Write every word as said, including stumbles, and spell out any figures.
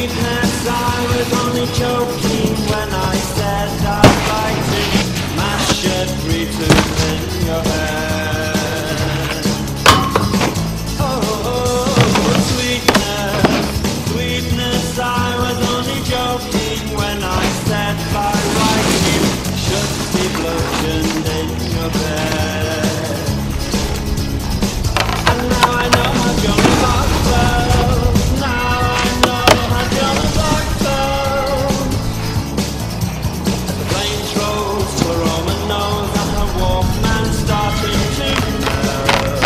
sweetness, I was only joking when I said I'd like to mash a three tooth in your head. Oh, oh, oh, sweetness, sweetness, I was only joking when I said by right you should be bludgeoned in your bed. And now I know how Johnny Parks felt. Now I know how Johnny Parks felt. As the planes rose to a Roman nose and her Walkman starting to melt.